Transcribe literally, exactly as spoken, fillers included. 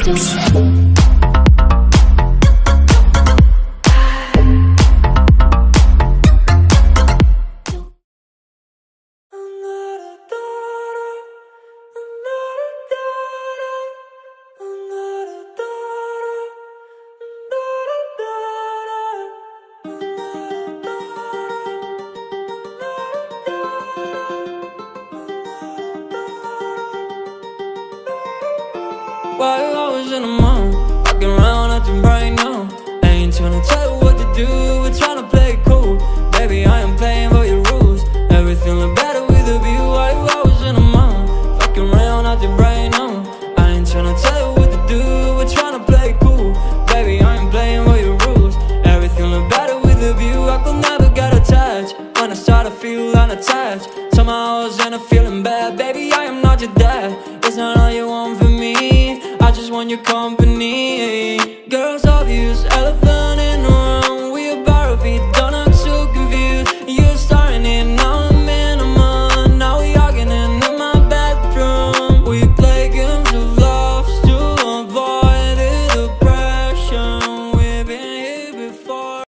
mix. Why you always in the mood? Walking around acting right now. I ain't tryna tell you what to do, we're tryna play it cool. Baby, I am playing by your rules. Everything look better with a view. Why you always in the mood? Walking around acting right now. I ain't tryna tell you what to do, we're tryna play it cool. Baby, I am playing by your rules. Everything look better with a view. I could never get attached. When I start to feel unattached, somehow I was in a feeling bad. Baby, I am not your dad. It's not all you want from me, I just want your company.